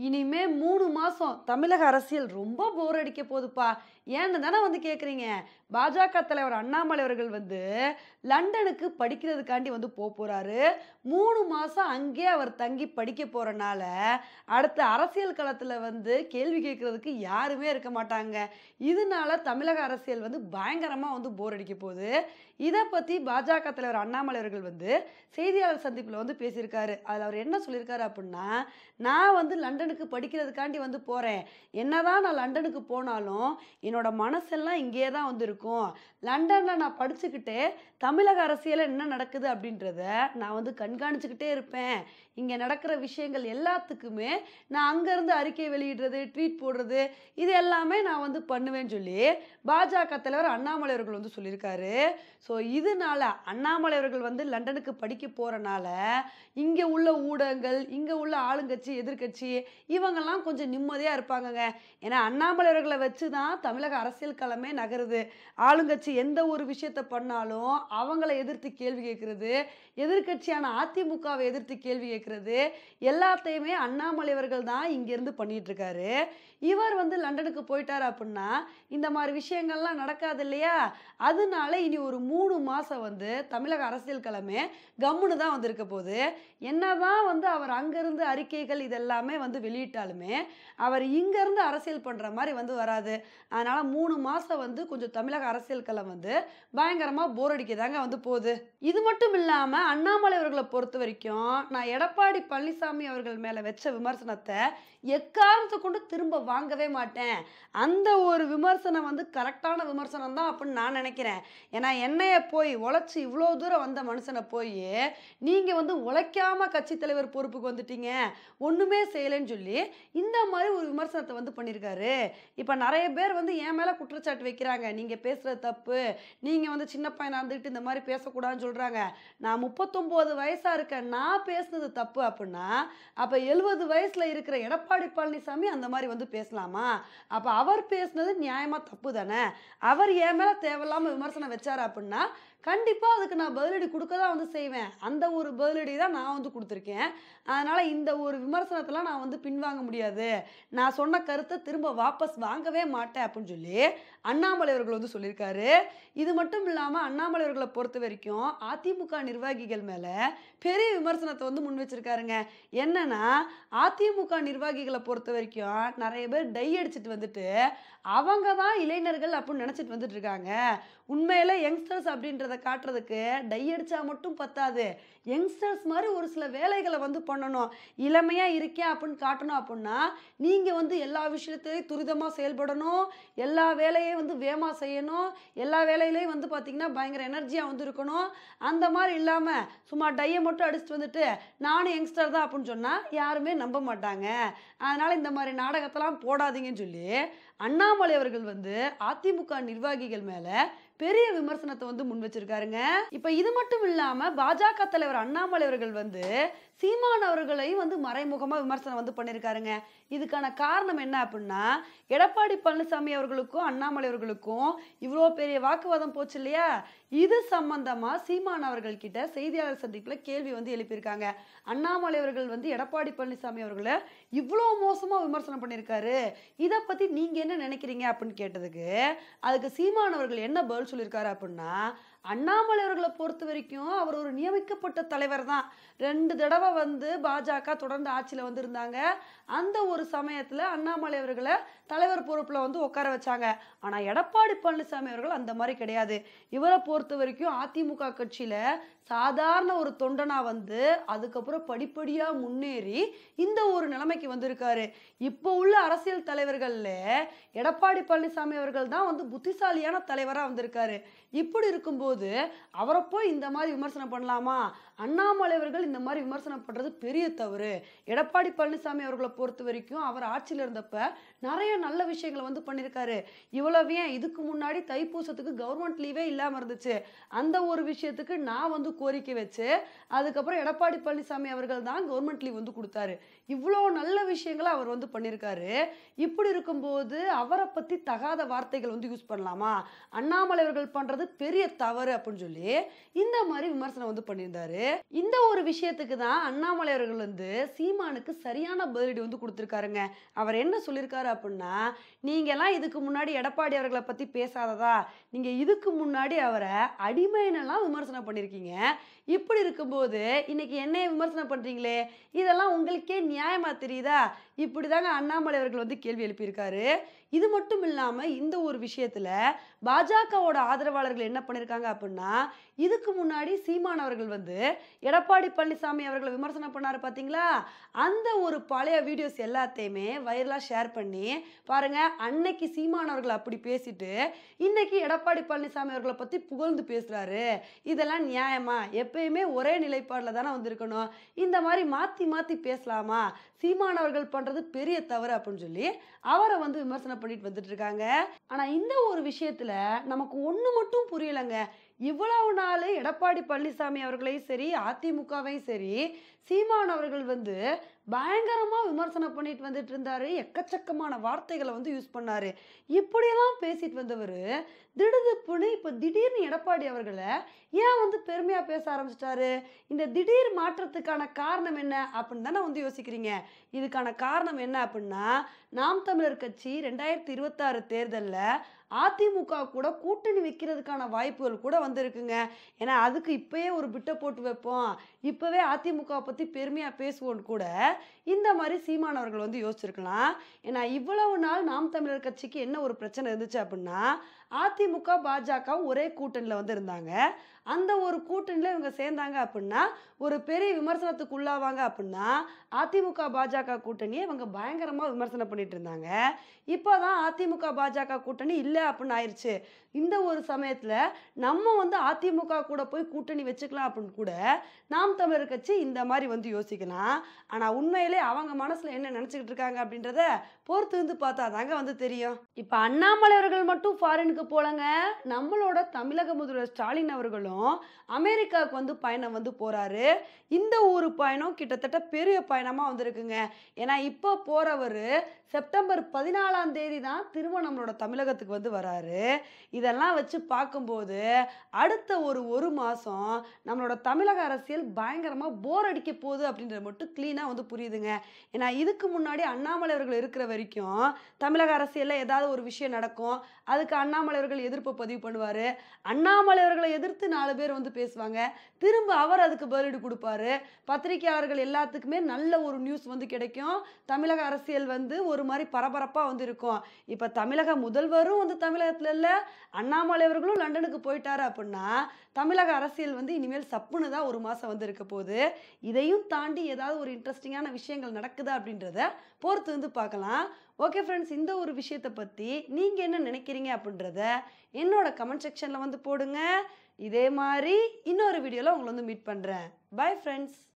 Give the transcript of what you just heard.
இனிமே 3 மாசம் தமிழக அரசியல் ரொம்ப போர் அடிக்க போதுப்பா. ஏன்னு தானே வந்து கேட்குறீங்க. பாஜக தலைவர் அண்ணாமலை அவர்கள் வந்து லண்டனுக்கு படிக்கிறதுக்காண்டி வந்து போறாரு. 3 மாசம் அங்கேயே அவர் தங்கி படிக்க போறனால, அடுத்த அரசியல் களத்துல வந்து கேள்வி கேட்கறதுக்கு யாருமே இருக்க மாட்டாங்க. இதனால தமிழக அரசியல் வந்து பயங்கரமா வந்து போர் அடிக்க போகுது. இத பத்தி பாஜக தலைவர் அண்ணாமலை அவர்கள் வந்து செய்தியாளர் சந்திப்புல வந்து பேசியிருக்காரு. அதுல அவர் என்ன சொல்லியிருக்காரு அப்புட்ன்னா, "நான் வந்து லண்டனுக்கு படிக்கிறதுக்காண்டி வந்து போறேன். என்னதான் நான் லண்டனுக்கு போனாலும், என்னோட மனசெல்லாம் இங்கேயே தான் வந்து இருக்கும். லண்டன்ல நான் படிச்சுக்கிட்டே, தமிழக அரசியல்ல என்ன நடக்குது அப்படின்றத நான் வந்து கண்காணிச்சுக்கிட்டே இருப்பேன். இங்க நடக்கிற விஷயங்கள் எல்லாத்துக்குமே நான் அங்கருந்து அறிக்கை வெளியிடுறது, ட்வீட் போடுறது, இது எல்லாமே நான் வந்து பண்ணுவேன்னு" சொல்லி பாஜக தலைவர் அண்ணாமலை அவர்கள் வந்து சொல்லியிருக்காரு. ஸோ இதனால அண்ணாமலை அவர்கள் வந்து லண்டனுக்கு படிக்க போறனால, இங்க உள்ள ஊடகங்கள், இங்க உள்ள ஆளுங்கட்சி, எதிர்க்கட்சி இவங்கெல்லாம் கொஞ்சம் நிம்மதியா இருப்பாங்கங்க. ஏன்னா அண்ணாமலை அவர்கள வச்சு தான் தமிழக அரசியல் களமே நகருது. ஆளுங்கட்சி எந்த ஒரு விஷயத்த பண்ணாலும் அவங்கள எதிர்த்து கேள்வி கேட்கிறது, எதிர்க்கட்சியான அதிமுகவை எதிர்த்து கேள்வி கேட்கிறது, எல்லாத்தையுமே அண்ணாமலை அவர்கள் தான் இங்கேருந்து பண்ணிட்டு இருக்காரு. இவர் வந்து லண்டனுக்கு போயிட்டாரு அப்புட்ன்னா, இந்த மாரி விஷயங்கள்லாம் நடக்காது இல்லையா? அதனால இனி ஒரு 3 மாசம் வந்து தமிழக அரசியல் களமே கம்முனு தான் வந்து இருக்க போது. என்னதான் வந்து அவர் அங்கருந்து அறிக்கைகள் இதெல்லாமே வந்து வெளியிட்டாலுமே, அவர் இங்கருந்து அரசியல் பண்ற மாரி வந்து வராது. அதனால 3 மாசம் வந்து கொஞ்சம் தமிழக அரசியல் களம் வந்து பயங்கரமா போர் அடிக்க தாங்க வந்து போது. இது மட்டும் இல்லாம அண்ணாமலை அவர்கள பொறுத்தவரைக்கும், நான் எடப்பாடி பழனிசாமி அவர்கள் மேல வச்ச விமர்சனத்த எக்காரணத்த கொண்டு திரும்ப வாங்கவே மாட்டேன். அந்த ஒரு விமர்சனம் வந்து கரெக்டான விமர்சனம் தான் அப்டின்னு நான் நெனைக்கிறேன். ஏன்னா என்னைய போய் உழைச்சு இவ்ளோ தூரம் வந்த மனுஷன போயி, நீங்க வந்து உழைக்காம கட்சி தலைவர் பொறுப்புக்கு வந்துட்டீங்க. ஒண்ணுமே செய்யலன்னு சொல்லி, இந்த மாரி ஒரு விமர்சனத்த வந்து பண்ணியிருக்காரு. இப்ப நெறைய பேர் வந்து என் மேல குற்றச்சாட்டு வைக்கிறாங்க. நீங்க பேசுறது தப்பு. நீங்க வந்து சின்ன பையனா இருந்துகிட்டு இந்த மாரி பேசக்கூடாதுன்னு சொல்றாங்க. நான் 39 வயசா இருக்கேன். நான் பேசுனது தப்பு அப்புட்ன்னா, அப்ப 70 வயசுல இருக்கிற எடப்பாடி பழனிசாமி அந்த மாரி வந்து பேசலாமா? அப்ப அவர் பேசுனது நியாயமா தப்பு தானே! அவர் என் மேல தேவையில்லாம விமர்சனம் வச்சாரு அப்புட்ன்னா, கண்டிப்பா அதுக்கு நான் பதிலடி குடுக்க தான் வந்து செய்வேன். அந்த ஒரு பதிலடி தான் நான் வந்து குடுத்துருக்கேன். அதனால இந்த ஒரு விமர்சனத்தலாம் நான் வந்து பின்வாங்க முடியாது. நான் சொன்ன கருத்த திரும்ப வாபஸ் வாங்கவே மாட்டேன் அப்புட்ன்னு சொல்லி, அண்ணாமலை அவர்கள் வந்து சொல்லியிருக்காரு. இது மட்டும் இல்லாம அண்ணாமலை அவர்கள பொறுத்தவரைக்கும், அதிமுக நிர்வாகிகள் மேல பெரிய விமர்சனத்த வந்து முன் வச்சிருக்காருங்க. என்னன்னா, அதிமுக நிர்வாகிகள பொறுத்தவரைக்கும் நெறைய பேர் டை அடிச்சுட்டு வந்துட்டு, அவங்க தான் இளைஞர்கள் அப்புட்ன்னு நெனச்சுட்டு வந்துட்டு இருக்காங்க. உண்மையிலே யங்ஸ்டர்ஸ் அப்படின்றத காட்டுறதுக்கு டை அடிச்சா மட்டும் பத்தாது. யங்ஸ்டர்ஸ் மாரி ஒரு சில வேலைகள வந்து பண்ணணும். இளமையா இருக்கேன் அப்புட்ன்னு காட்டணும் அப்புட்ன்னா, நீங்க வந்து எல்லா விஷயத்திலயும் துரிதமா செயல்படணும். எல்லா வேலையும் வந்து வேகமா செய்யணும். எல்லா வேலையிலயும் வந்து பார்த்தீங்கன்னா, பயங்கர எனர்ஜியா வந்து இருக்கணும். அந்த மாரி இல்லாம, சும்மா டைய மட்டும் அடிச்சுட்டு வந்துட்டு, நானும் யங்ஸ்டர் தான் அப்புட்ன்னு சொன்னா, யாருமே நம்ப மாட்டாங்க. அதனால இந்த மாரி நாடகத்தெல்லாம் போடாதீங்கன்னு சொல்லி, அண்ணாமலை அவர்கள் வந்து அதிமுக நிர்வாகிகள் மேல பெரிய விமர்சனத்த வந்து முன் வச்சிருக்காருங்க. இப்ப இது மட்டும் இல்லாம பாஜக தலைவர் அண்ணாமலை அவர்கள் வந்து சீமான் அவர்களையும் வந்து மறைமுகமா விமர்சனம் வந்து பண்ணியிருக்காருங்க. இதுக்கான காரணம் என்ன அப்புட்ன்னா, எடப்பாடி பழனிசாமி அவர்களுக்கும், அண்ணாமலை அவர்களுக்கும் இவ்ளோ பெரிய வாக்குவாதம் போச்சு இல்லையா? இது சம்பந்தமா சீமான் அவர்கள் கிட்ட செய்தியாளர் சந்திப்புல கேள்வி வந்து எழுப்பியிருக்காங்க. அண்ணாமலை அவர்கள் வந்து எடப்பாடி பழனிசாமி அவர்கள இவ்ளோ மோசமா விமர்சனம் பண்ணியிருக்காரு. இத பத்தி நீங்க என்ன நினைக்கிறீங்க? அப்புட்ன்னு கேட்டதுக்கு, அதுக்கு சீமான் அவர்கள் என்ன பதில் சொல்லியிருக்காரு அப்புட்ன்னா, அண்ணாமலை அவர்கள பொறுத்தவரைக்கும் அவர் ஒரு நியமிக்கப்பட்ட தலைவர் தான். 2 தடவ வந்து பாஜக தொடர்ந்து ஆட்சியில வந்து இருந்தாங்க. அந்த ஒரு சமயத்துல அண்ணாமலை அவர்கள தலைவர் பொறுப்புல வந்து உட்கார வச்சாங்க. ஆனா எடப்பாடி பழனிசாமி அவர்கள் அந்த மாரி கிடையாது. இவர பொறுத்தவரைக்கும் அதிமுக கட்சியில சாதாரண ஒரு தொண்டனா வந்து, அதுக்கப்புறம் படிப்படியா முன்னேறி இந்த ஒரு நிலைமைக்கு வந்திருக்காரு. இப்போ உள்ள அரசியல் தலைவர்கள்ல எடப்பாடி பழனிசாமி அவர்கள் தான் வந்து புத்திசாலியான தலைவரா வந்திருக்காரு. இப்படி இருக்கும்போது, அவர போய் இந்த மாரி விமர்சனம் பண்ணலாமா? அண்ணாமலை அவர்கள் இந்த மாரி விமர்சனம் பண்றது பெரிய தவறு. எடப்பாடி பழனிசாமி அவர்கள பொறுத்தவரைக்கும், அவர் ஆட்சியில இருந்தப்ப நெறைய நல்ல விஷயங்கள வந்து பண்ணியிருக்காரு. இவ்வளவு ஏன் இதுக்கு முன்னாடி தைப்பூசத்துக்கு கவர்மெண்ட் லீவே இல்லாம இருந்துச்சு. அந்த ஒரு விஷயத்துக்கு நான் வந்து கோரிக்கை வச்சு, அதுக்கப்புறம் எடப்பாடி பழனிசாமி அவர்கள் தான் கவர்மெண்ட் லீவ் வந்து குடுத்தாரு. இவ்ளோ நல்ல விஷயங்கள அவர் வந்து பண்ணியிருக்காரு. இப்படி இருக்கும்போது, அவர பத்தி தகாத வார்த்தைகள் வந்து யூஸ் பண்ணலாமா? அண்ணாமலை அவர்கள் பண்றது பெரிய தவறு. தவறு அப்படின்னு சொல்லி இந்த மாதிரி விமர்சனம் வந்து பண்ணியிருந்தாரு. இந்த ஒரு விஷயத்துக்கு தான் அண்ணாமலை அவர்கள் வந்து சீமானுக்கு சரியான பதிலடி வந்து கொடுத்துருக்காருங்க. அவர் என்ன சொல்லியிருக்காரு அப்படின்னா, நீங்கெல்லாம் இதுக்கு முன்னாடி எடப்பாடி அவர்களை பத்தி பேசாததா, நீங்க இதுக்கு முன்னாடி அவரை அடிமைன்னெல்லாம் விமர்சனம் பண்ணியிருக்கீங்க. இப்படி இருக்கும்போது இன்னைக்கு என்னைய விமர்சனம் பண்றீங்களே, இதெல்லாம் உங்களுக்கே நியாயமா தெரியுதா? இப்படிதாங்க அண்ணாமலை அவர்கள் வந்து கேள்வி எழுப்பியிருக்காரு. இது மட்டும் இல்லாம இந்த ஒரு விஷயத்துல பாஜகவோட ஆதரவாளர்கள் என்ன பண்ணிருக்காங்க அப்படின்னா, இதுக்கு முன்னாடி சீமான் அவர்கள் வந்து எடப்பாடி பழனிசாமி அவர்களை விமர்சனம் பண்ணாரு பாத்தீங்களா, அந்த ஒரு பழைய வீடியோஸ் எல்லாத்தையுமே வைரலா ஷேர் பண்ணி பாருங்க, அன்னைக்கு சீமான் அவர்கள் அப்படி பேசிட்டு இன்னைக்கு எடப்பாடி பழனிசாமி அவர்களை பத்தி புகழ்ந்து பேசுறாரு. இதெல்லாம் நியாயமா? எப்பயுமே ஒரே நிலைப்பாடுல தானே வந்திருக்கணும். இந்த மாதிரி மாத்தி மாத்தி பேசலாமா? சீமான் அவர்கள் பண்றது பெரிய தவறு அப்படின்னு சொல்லி அவரை வந்து விமர்சனம் பண்ணிட்டு வந்துட்டு இருக்காங்க. ஆனா இந்த ஒரு விஷயத்துல நமக்கு ஒண்ணு மட்டும் புரியலங்க. இவ்வளவு நாள் எடப்பாடி பழனிசாமி அவர்களையும் சரி, அதிமுகவையும் சரி, சீமான் அவர்கள் வந்து பயங்கரமா விமர்சனம் பண்ணிட்டு வந்துட்டு இருந்தாரு. எக்கச்சக்கமான வார்த்தைகளை வந்து யூஸ் பண்ணாரு. இப்படியெல்லாம் பேசிட்டு வந்தவர் திடுதிப்புன்னு இப்ப திடீர்னு எடப்பாடி அவர்களை ஏன் வந்து பெருமையா பேச ஆரம்பிச்சிட்டாரு? இந்த திடீர் மாற்றத்துக்கான காரணம் என்ன அப்படின்னு தானே வந்து யோசிக்கிறீங்க. இதுக்கான காரணம் என்ன அப்படின்னா, நாம் தமிழர் கட்சி 2026 தேர்தல்ல அதிமுக கூட கூட்டணி வைக்கிறதுக்கான வாய்ப்புகள் கூட வந்திருக்குங்க. ஏன்னா அதுக்கு இப்பயே ஒரு பிட்ட போட்டு வைப்போம், இப்பவே அதிமுக பத்தி பெருமையா பேசுவோன்னு கூட இந்த மாதிரி சீமான் அவர்கள் வந்து யோசிச்சிருக்கலாம். ஏன்னா இவ்வளவு நாள் நாம் தமிழர் கட்சிக்கு என்ன ஒரு பிரச்சனை இருந்துச்சு அப்படின்னா, அதிமுக பாஜக ஒரே கூட்டணியில் வந்து இருந்தாங்க. அந்த ஒரு கூட்டணியில் இவங்க சேர்ந்தாங்க அப்படின்னா ஒரு பெரிய விமர்சனத்துக்கு உள்ளாவாங்க அப்படின்னா அதிமுக பாஜக கூட்டணியை இவங்க பயங்கரமா விமர்சனம் பண்ணிட்டு இருந்தாங்க. இப்போதான் அதிமுக பாஜக கூட்டணி இல்லை அப்படின்னு ஆயிடுச்சு. இந்த ஒரு சமயத்துல நம்ம வந்து அதிமுக கூட போய் கூட்டணி வச்சுக்கலாம் அப்படின்னு கூட நாம் தமிழர் கட்சி இந்த மாதிரி வந்து யோசிக்கலாம். ஆனா உண்மையிலே அவங்க மனசுல என்ன நினைச்சுக்கிட்டு இருக்காங்க அப்படின்றத பொறுத்து இருந்து பார்த்தா தாங்க வந்து தெரியும். இப்ப அண்ணாமலை அவர்கள் மட்டும் ஃபாரினுக்கு போலங்க, நம்மளோட தமிழக முதல்வர் ஸ்டாலின் அவர்களும் அமெரிக்காவுக்கு வந்து பயணம் வந்து போறாரு. இந்த ஒரு பயணம் கிட்டத்தட்ட பெரிய பயணமா வந்திருக்குங்க. ஏன்னா இப்போ போறவர் செப்டம்பர் 14ஆம் தேதி தான் திரும்ப நம்மளோட தமிழகத்துக்கு வந்து வராரு. இதெல்லாம் வச்சு பார்க்கும்போது அடுத்த ஒரு மாசம் நம்மளோட தமிழக அரசியல் பயங்கரமா போர் அடிக்க போகுது அப்படின்றது மட்டும் கிளீனா வந்து புரியுதுங்க. ஏன்னா இதுக்கு முன்னாடி அண்ணாமலை அவர்கள் இருக்கிற வரைக்கும் தமிழக அரசியல்ல ஏதாவது ஒரு விஷயம் நடக்கும், அதுக்கு அண்ணாமலை அவர்கள் எதிர்ப்பு பதிவு பண்ணுவாரு. அண்ணாமலை அவர்களை எதிர்த்து 4 பேர் வந்து பேசுவாங்க, திரும்ப அவர் அதுக்கு பதிலடி கொடுப்பாரு. பத்திரிகையாளர்கள் எல்லாத்துக்குமே நல்ல ஒரு நியூஸ் வந்து கிடைக்கும். தமிழக அரசியல் வந்து ஒரு மாதிரி பரபரப்பா வந்து இருக்கும். இப்ப தமிழக முதல்வரும் வந்து தமிழகத்துல இல்ல, அண்ணாமலை அவர்களும் லண்டனுக்கு போயிட்டாரு அப்படின்னா தமிழக அரசியல் வந்து இனிமேல் சப்புன்னு தான் ஒரு மாசம் வந்து இருக்க போகுது. இதையும் தாண்டி ஏதாவது ஒரு இன்ட்ரெஸ்டிங்கான விஷயங்கள் நடக்குதா அப்படின்றத பொறுத்து வந்து பார்க்கலாம். ஓகே ஃப்ரெண்ட்ஸ், இந்த ஒரு விஷயத்தை பத்தி நீங்க என்ன நினைக்கிறீங்க அப்படின்றத என்னோட கமெண்ட் செக்ஷன்ல வந்து போடுங்க. இதே மாதிரி இன்னொரு வீடியோல உங்களை வந்து மீட் பண்றேன். Bye friends.